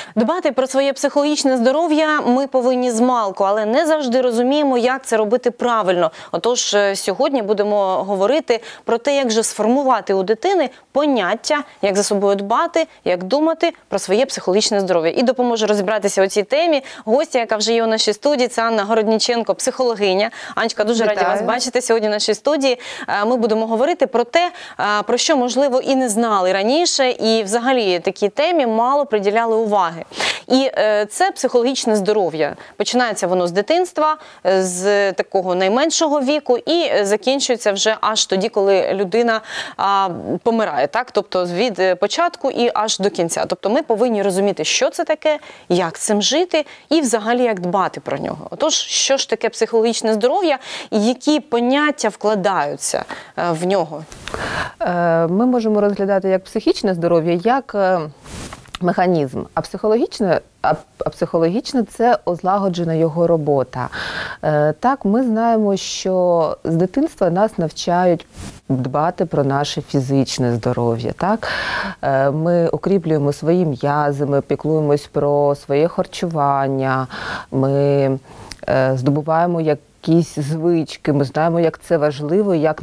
Дбати про своє психологічне здоров'я ми повинні змалку, але не завжди розуміємо, як це робити правильно. Отож, сьогодні будемо говорити про те, як же сформувати у дитини поняття, як за собою дбати, як думати про своє психологічне здоров'я. І допоможе розібратися у цій темі гостя, яка вже є у нашій студії, це Анна Городніченко, психологиня. Анечка, дуже раді вас бачити сьогодні в нашій студії. Ми будемо говорити про те, про що, можливо, і не знали раніше, і взагалі такій темі мало приділяли уваги. І це психологічне здоров'я. Починається воно з дитинства, з такого найменшого віку і закінчується вже аж тоді, коли людина помирає, так? Тобто від початку і аж до кінця. Тобто ми повинні розуміти, що це таке, як з цим жити і взагалі як дбати про нього. Отож, що ж таке психологічне здоров'я і які поняття вкладаються в нього? Ми можемо розглядати як психічне здоров'я, як механізм, а психологічне – це озлагоджена його робота. Так, ми знаємо, що з дитинства нас навчають дбати про наше фізичне здоров'я. Так? Ми укріплюємо свої м'язи, ми піклуємось про своє харчування, ми здобуваємо якісь звички, ми знаємо, як це важливо, як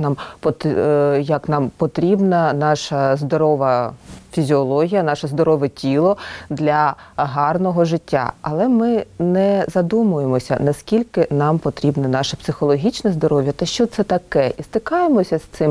нам потрібна наша здорова фізіологія, наше здорове тіло для гарного життя. Але ми не задумуємося, наскільки нам потрібне наше психологічне здоров'я та що це таке. І стикаємося з цим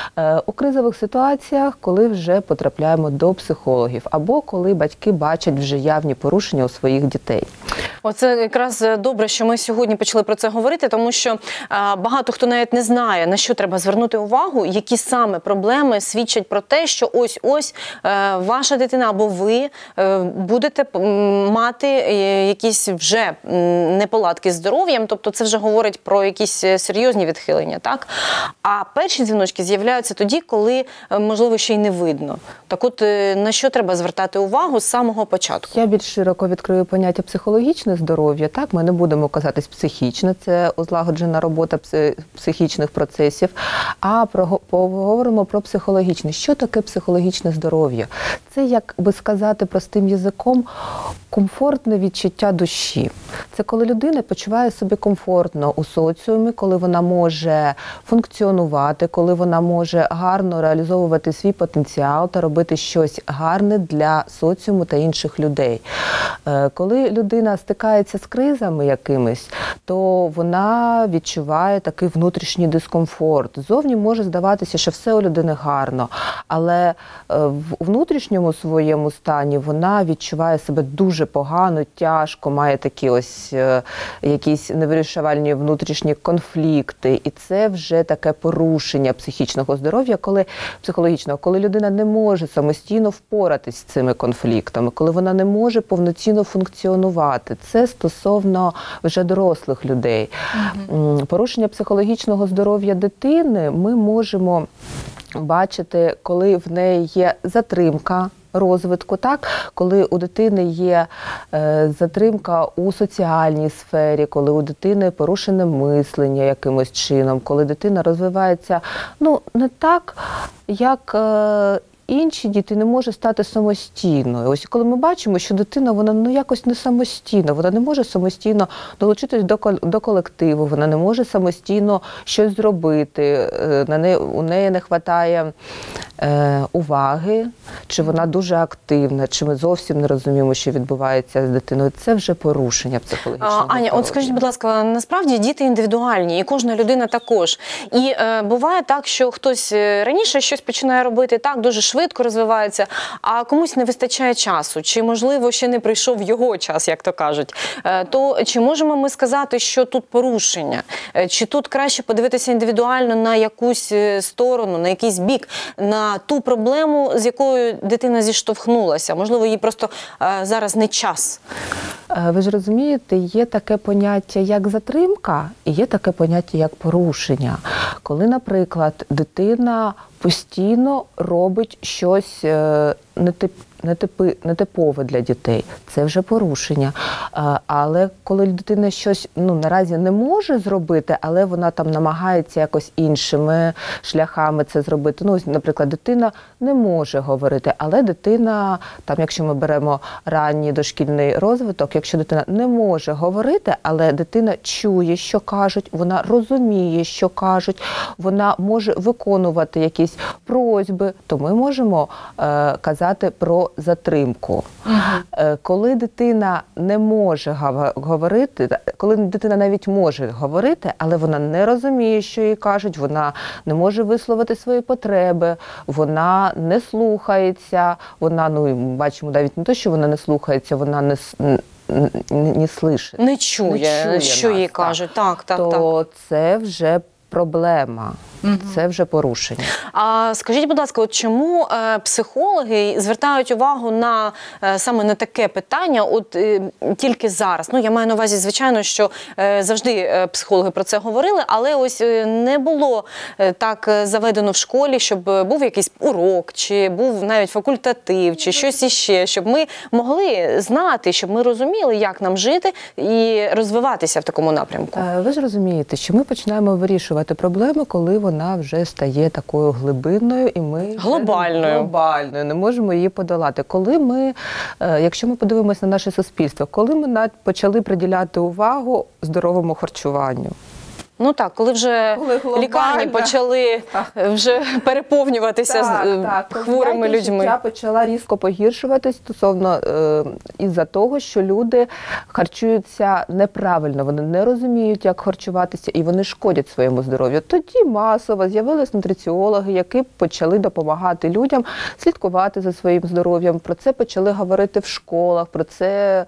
у кризових ситуаціях, коли вже потрапляємо до психологів, або коли батьки бачать вже явні порушення у своїх дітей. Оце якраз добре, що ми сьогодні почали про це говорити, тому що багато хто навіть не знає, на що треба звернути увагу, які саме проблеми свідчать про те, що ось-ось ваша дитина або ви будете мати якісь вже неполадки з здоров'ям, тобто це вже говорить про якісь серйозні відхилення, так? А перші дзвіночки з'являються тоді, коли, можливо, ще й не видно. Так от, на що треба звертати увагу з самого початку? Я більш широко відкрию поняття психологічне здоров'я, так? Ми не будемо казатись психічне, це озлагоджена робота психічних процесів, а поговоримо про психологічне. Що таке психологічне здоров'я? Це, як би сказати простим язиком, комфортне відчуття душі. Це коли людина почуває себе комфортно у соціумі, коли вона може функціонувати, коли вона може гарно реалізовувати свій потенціал та робити щось гарне для соціуму та інших людей. Коли людина стикається з кризами якимись, то вона відчуває такий внутрішній дискомфорт. Зовні може здаватися, що все у людини гарно, але в внутрішньому своєму стані вона відчуває себе дуже погано, тяжко, має такі ось якісь невирішувальні внутрішні конфлікти. І це вже таке порушення психічного здоров'я, психологічного, коли людина не може самостійно впоратись з цими конфліктами, коли вона не може повноцінно функціонувати. Це стосовно вже дорослих людей. Порушення психологічного здоров'я дитини ми можемо бачити, коли в неї є затримка розвитку, так? Коли у дитини є затримка у соціальній сфері, коли у дитини порушене мислення якимось чином, коли дитина розвивається не так, як інші діти, не може стати самостійною. Ось коли ми бачимо, що дитина, вона якось не самостійна, вона не може самостійно долучитись до колективу, вона не може самостійно щось зробити, у неї не вистачає уваги, чи вона дуже активна, чи ми зовсім не розуміємо, що відбувається з дитиною. Це вже порушення психологічного здоров'я. Аня, от скажіть, будь ласка, насправді діти індивідуальні, і кожна людина також. І буває так, що хтось раніше щось починає робити так, дуже швидко розвивається, а комусь не вистачає часу, чи, можливо, ще не прийшов його час, як то кажуть. То чи можемо ми сказати, що тут порушення? Чи тут краще подивитися індивідуально на якусь сторону, на якийсь бік, на ту проблему, з якою дитина зіштовхнулася? Можливо, їй просто зараз не час. Ви ж розумієте, є таке поняття, як затримка, і є таке поняття, як порушення. Коли, наприклад, дитина постійно робить щось нетипове для дітей, це вже порушення. Але коли дитина щось наразі не може зробити, але вона там намагається якось іншими шляхами це зробити. Наприклад, дитина не може говорити, але дитина, там, якщо ми беремо ранній дошкільний розвиток, якщо дитина не може говорити, але дитина чує, що кажуть, вона розуміє, що кажуть, вона може виконувати якісь просьби, то ми можемо казати про затримку. Коли дитина не може говорити, коли дитина навіть може говорити, але вона не розуміє, що їй кажуть, вона не може висловити свої потреби, вона не слухається, вона, бачимо навіть не те, що вона не слухається, вона не слышить. Не чує, що їй кажуть. Так. То це вже проблема. Це вже порушення. А скажіть, будь ласка, чому психологи звертають увагу саме на таке питання тільки зараз? Я маю на увазі, звичайно, що завжди психологи про це говорили, але ось не було так заведено в школі, щоб був якийсь урок, чи був навіть факультатив, чи щось іще, щоб ми могли знати, щоб ми розуміли, як нам жити і розвиватися в такому напрямку. Ви ж розумієте, що ми починаємо вирішувати проблеми, коли вона вже стає такою глибинною і ми глобальною, не можемо її подолати. Якщо ми подивимося на наше суспільство, коли ми почали приділяти увагу здоровому харчуванню? Коли вже лікарні почали вже переповнюватися хворими людьми. Життя почала різко погіршуватись стосовно із-за того, що люди харчуються неправильно, вони не розуміють, як харчуватися, і вони шкодять своєму здоров'ю. Тоді масово з'явились нутриціологи, які почали допомагати людям слідкувати за своїм здоров'ям. Про це почали говорити в школах, про це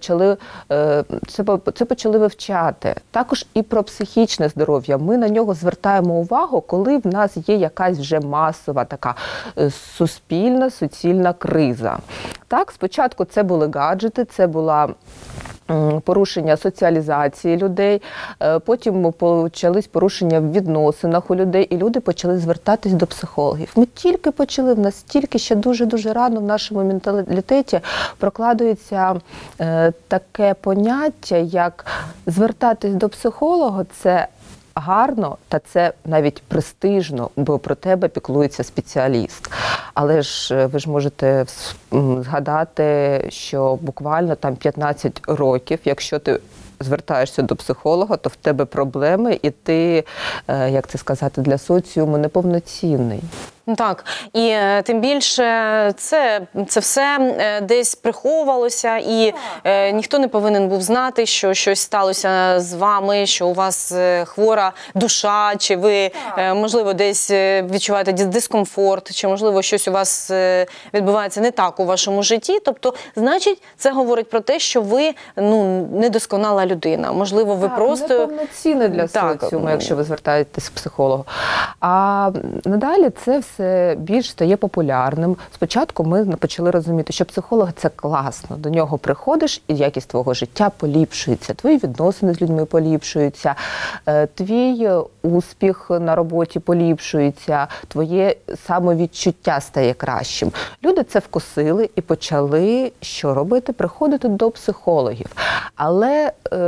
почали вивчати. Також і про психічне здоров'я. Ми на нього звертаємо увагу, коли в нас є якась вже масова така суспільна, суцільна криза. Так, спочатку це були гаджети, це була порушення соціалізації людей, потім почались порушення в відносинах у людей, і люди почали звертатись до психологів. Ми тільки почали, в нас тільки ще дуже-дуже рано в нашому менталітеті прокладується таке поняття, як звертатись до психолога – це гарно, та це навіть престижно, бо про тебе піклується спеціаліст. Але ж ви ж можете згадати, що буквально 15 років, якщо ти звертаєшся до психолога, то в тебе проблеми, і ти, як це сказати, для соціуму неповноцінний. Так, і тим більше це все десь приховувалося, і ніхто не повинен був знати, що щось сталося з вами, що у вас хвора душа, чи ви, можливо, десь відчуваєте дискомфорт, чи, можливо, щось у вас відбувається не так у вашому житті. Тобто, значить, це говорить про те, що ви недосконала людина. Можливо, ви просто... неповноцінна для соціуму, якщо ви звертаєтесь до психолога. А надалі це все більш стає популярним. Спочатку ми почали розуміти, що психолог – це класно. До нього приходиш, і якість твого життя поліпшується, твої відносини з людьми поліпшуються, твій успіх на роботі поліпшується, твоє самовідчуття стає кращим. Люди це вкусили і почали що робити? Приходити до психологів. Але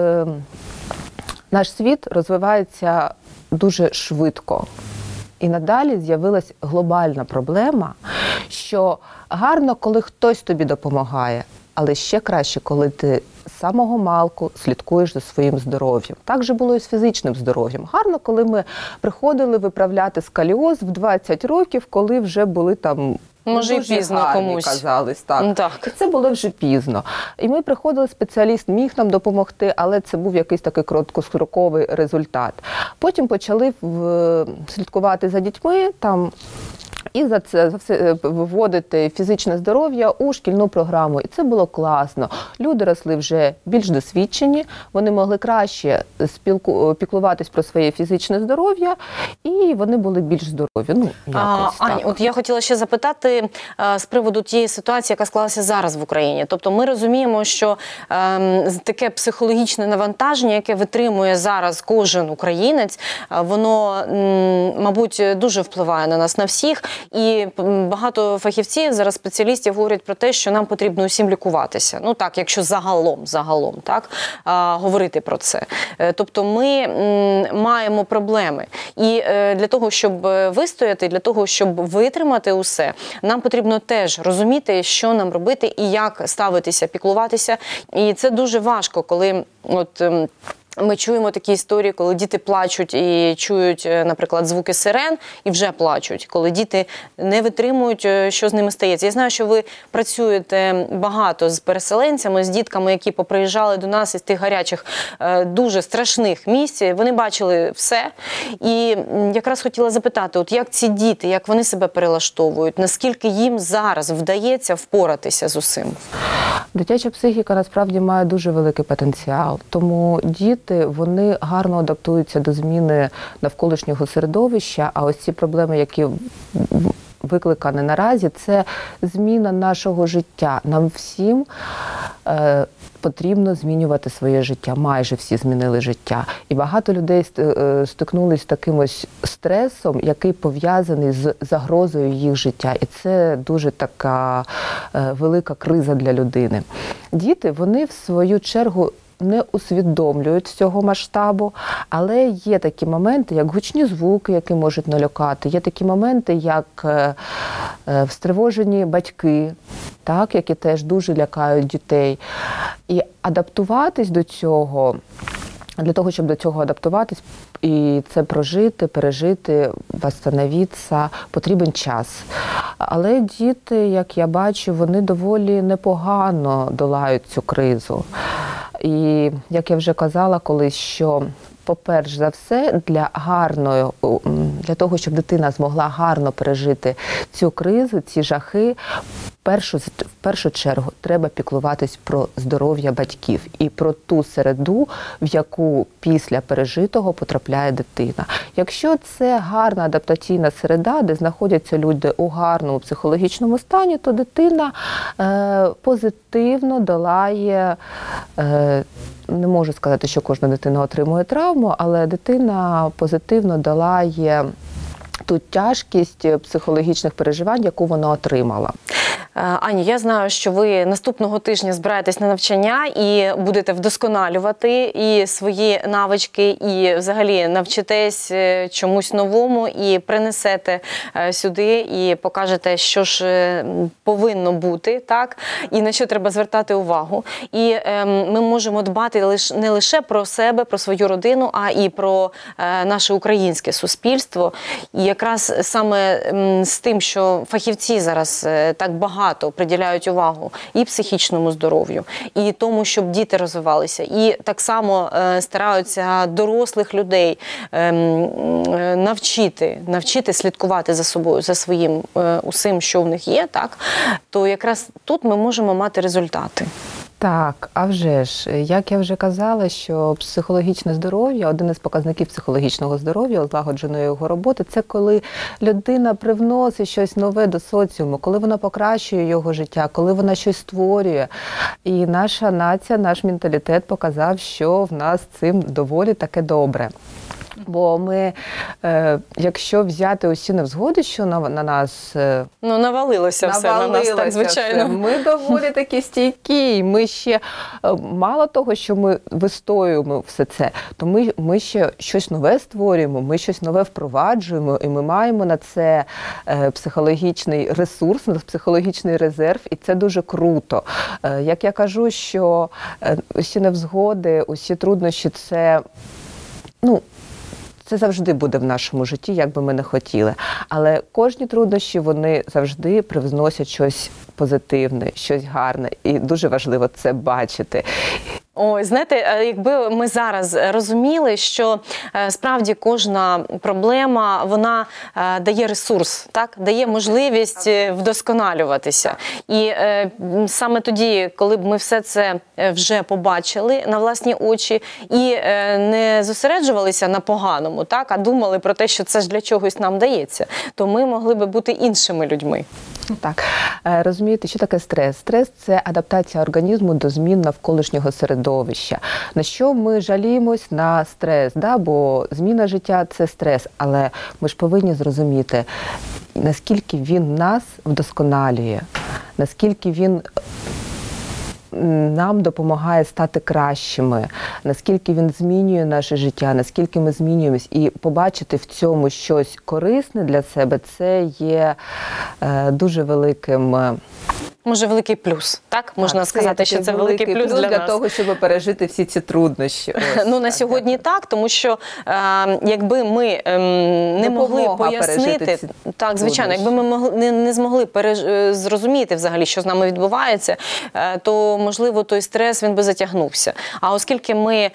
наш світ розвивається дуже швидко. І надалі з'явилась глобальна проблема, що гарно, коли хтось тобі допомагає, але ще краще, коли ти з самого малку слідкуєш за своїм здоров'ям. Так же було і з фізичним здоров'ям. Гарно, коли ми приходили виправляти сколіоз в 20 років, коли вже були там... Може, і пізно комусь. Казались, так. І це було вже пізно. І ми приходили, спеціаліст міг нам допомогти, але це був якийсь такий короткостроковий результат. Потім почали слідкувати за дітьми, і за все виводити фізичне здоров'я у шкільну програму. І це було класно. Люди росли вже більш досвідчені, вони могли краще піклуватись про своє фізичне здоров'я, і вони були більш здорові. Ань, от я хотіла ще запитати з приводу тієї ситуації, яка склалася зараз в Україні. Тобто ми розуміємо, що таке психологічне навантаження, яке витримує зараз кожен українець, воно, мабуть, дуже впливає на нас, на всіх. І багато фахівців, зараз спеціалістів говорять про те, що нам потрібно усім лікуватися. Ну так, якщо загалом, так, говорити про це. Тобто ми маємо проблеми. І для того, щоб вистояти, для того, щоб витримати усе, нам потрібно теж розуміти, що нам робити і як ставитися, піклуватися. І це дуже важко, коли ми чуємо такі історії, коли діти плачуть і чують, наприклад, звуки сирен і вже плачуть, коли діти не витримують, що з ними стається. Я знаю, що ви працюєте багато з переселенцями, з дітками, які поприїжджали до нас із тих гарячих, дуже страшних місць. Вони бачили все. І якраз хотіла запитати, от як ці діти, як вони себе перелаштовують, наскільки їм зараз вдається впоратися з усім? Дитяча психіка насправді має дуже великий потенціал, тому діти, вони гарно адаптуються до зміни навколишнього середовища, а ось ці проблеми, які викликані наразі, це зміна нашого життя. Нам всім потрібно змінювати своє життя. Майже всі змінили життя. І багато людей стикнулись з таким ось стресом, який пов'язаний з загрозою їх життя. І це дуже така велика криза для людини. Діти, вони в свою чергу не усвідомлюють цього масштабу, але є такі моменти, як гучні звуки, які можуть налякати, є такі моменти, як встривожені батьки, так, які теж дуже лякають дітей. І адаптуватись до цього, для того, щоб до цього адаптуватись і це прожити, пережити, восстановитися, потрібен час. Але діти, як я бачу, вони доволі непогано долають цю кризу. І, як я вже казала колись, що по-перше за все, для того, щоб дитина змогла гарно пережити цю кризу, ці жахи, в першу чергу треба піклуватись про здоров'я батьків і про ту середу, в яку після пережитого потрапляє дитина. Якщо це гарна адаптаційна середа, де знаходяться люди у гарному психологічному стані, то дитина позитивно долає, не можу сказати, що кожна дитина отримує травму, але дитина позитивно долає ту тяжкість психологічних переживань, яку вона отримала. Ані, я знаю, що ви наступного тижня збираєтесь на навчання і будете вдосконалювати і свої навички, і взагалі навчитесь чомусь новому і принесете сюди і покажете, що ж повинно бути, так, і на що треба звертати увагу. І ми можемо дбати не лише про себе, про свою родину, а і про наше українське суспільство. І якраз саме з тим, що фахівці зараз так багато приділяють увагу і психічному здоров'ю, і тому, щоб діти розвивалися. І так само стараються дорослих людей навчити слідкувати за собою, за своїм усім, що в них є, так, то якраз тут ми можемо мати результати. Так, а вже ж, як я вже казала, що психологічне здоров'я, один із показників психологічного здоров'я, злагодженої його роботи, це коли людина привносить щось нове до соціуму, коли вона покращує його життя, коли вона щось створює. І наша нація, наш менталітет показав, що в нас цим доволі таке добре. Бо ми, якщо взяти усі невзгоди, що на нас... навалилося все на нас, так, звичайно. Все. Ми доволі такі стійкі, ми ще, мало того, що ми вистоюємо все це, то ми ще щось нове створюємо, ми щось нове впроваджуємо, і ми маємо на це психологічний ресурс, психологічний резерв, і це дуже круто. Як я кажу, що усі невзгоди, усі труднощі, це завжди буде в нашому житті, як би ми не хотіли. Але кожні труднощі, вони завжди привносять щось позитивне, щось гарне. І дуже важливо це бачити. Ой, знаєте, якби ми зараз розуміли, що справді кожна проблема, вона дає ресурс, так? Дає можливість вдосконалюватися. І саме тоді, коли б ми все це вже побачили на власні очі і не зосереджувалися на поганому, так? А думали про те, що це ж для чогось нам дається, то ми могли би бути іншими людьми. Так. Розумієте, що таке стрес? Стрес – це адаптація організму до змін навколишнього середовища. На що ми жаліємось? На стрес, да? Бо зміна життя – це стрес. Але ми ж повинні зрозуміти, наскільки він нас вдосконалює, наскільки він нам допомагає стати кращими, наскільки він змінює наше життя, наскільки ми змінюємось. І побачити в цьому щось корисне для себе – це є дуже великим... Може, великий плюс, так? Можна сказати, що це великий плюс для нас. того, щоб пережити всі ці труднощі. Ну, на сьогодні так, тому що якби ми не могли пояснити, так, звичайно, якби ми не змогли зрозуміти взагалі, що з нами відбувається, то, можливо, той стрес, він би затягнувся. А оскільки ми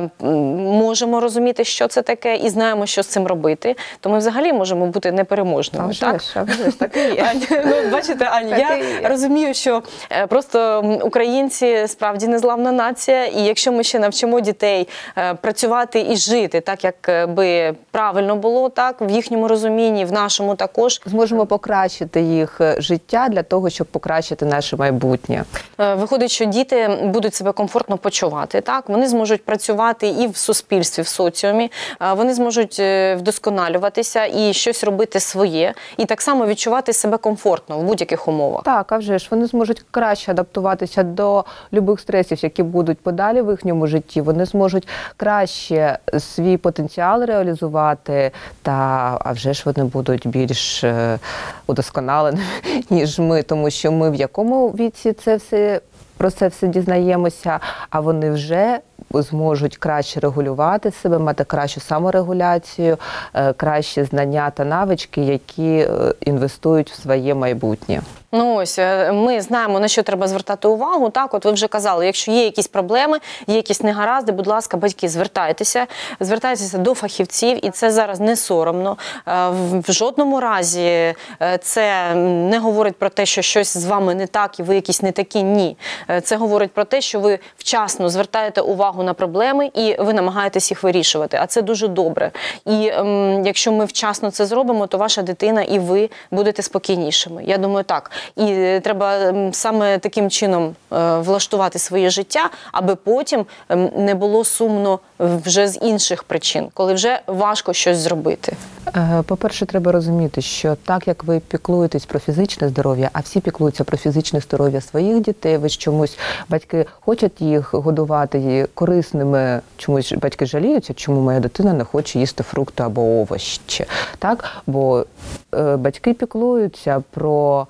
можемо розуміти, що це таке, і знаємо, що з цим робити, то ми взагалі можемо бути непереможними. А вже ж, так і є. Ну, бачите, Аня, я розумію, що просто українці справді незламна нація, і якщо ми ще навчимо дітей працювати і жити так, як би правильно було, так, в їхньому розумінні, в нашому також. Зможемо покращити їх життя для того, щоб покращити наше майбутнє. Виходить, що діти будуть себе комфортно почувати, так, вони зможуть працювати і в суспільстві, в соціумі, вони зможуть вдосконалюватися і щось робити своє, і так само відчувати себе комфортно в будь-яких умовах. Так, а вже ж, вони зможуть краще адаптуватися до любих стресів, які будуть подалі в їхньому житті. Вони зможуть краще свій потенціал реалізувати, а вже ж вони будуть більш удосконаленими, ніж ми, тому що ми в якому віці про це все дізнаємося, а вони вже зможуть краще регулювати себе, мати кращу саморегуляцію, кращі знання та навички, які інвестують в своє майбутнє. Ну ось, ми знаємо, на що треба звертати увагу. Так, от ви вже казали, якщо є якісь проблеми, є якісь негаразди, будь ласка, батьки, звертайтеся до фахівців, і це зараз не соромно. В жодному разі це не говорить про те, що щось з вами не так і ви якісь не такі, ні. Це говорить про те, що ви вчасно звертаєте увагу на проблеми і ви намагаєтесь їх вирішувати, а це дуже добре. І якщо ми вчасно це зробимо, то ваша дитина і ви будете спокійнішими. Я думаю, так. І треба саме таким чином влаштувати своє життя, аби потім не було сумно вже з інших причин, коли вже важко щось зробити. По-перше, треба розуміти, що так, як ви піклуєтесь про фізичне здоров'я, а всі піклуються про фізичне здоров'я своїх дітей, ви чомусь, батьки хочуть їх годувати корисними, чомусь батьки жаліються, чому моя дитина не хоче їсти фрукти або овочі. Так? Бо батьки піклуються про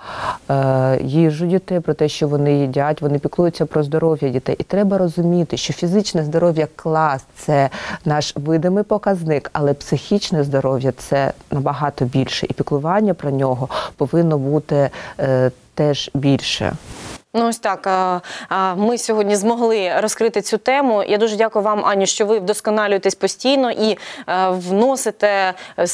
їжу дітей, про те, що вони їдять, вони піклуються про здоров'я дітей. І треба розуміти, що фізичне здоров'я клас – це наш видимий показник, але психічне здоров'я – це набагато більше. І піклування про нього повинно бути теж більше. Ну ось так, ми сьогодні змогли розкрити цю тему. Я дуже дякую вам, Аню, що ви вдосконалюєтесь постійно і вносите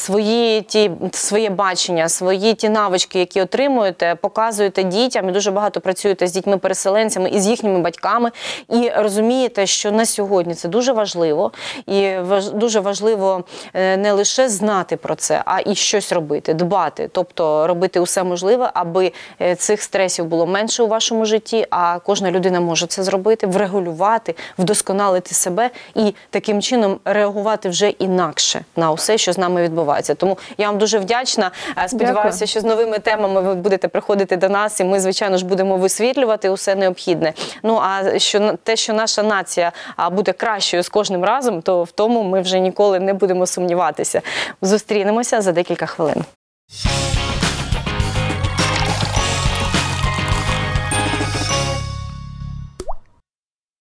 своє бачення, свої ті навички, які отримуєте, показуєте дітям і дуже багато працюєте з дітьми-переселенцями і з їхніми батьками. І розумієте, що на сьогодні це дуже важливо. І дуже важливо не лише знати про це, а і щось робити, дбати. Тобто робити усе можливе, аби цих стресів було менше у вашому житті, а кожна людина може це зробити, врегулювати, вдосконалити себе і таким чином реагувати вже інакше на усе, що з нами відбувається. Тому я вам дуже вдячна. Сподіваюся, що з новими темами ви будете приходити до нас, і ми, звичайно ж, будемо висвітлювати усе необхідне. Ну, а що наша нація буде кращою з кожним разом, то в тому ми вже ніколи не будемо сумніватися. Зустрінемося за декілька хвилин.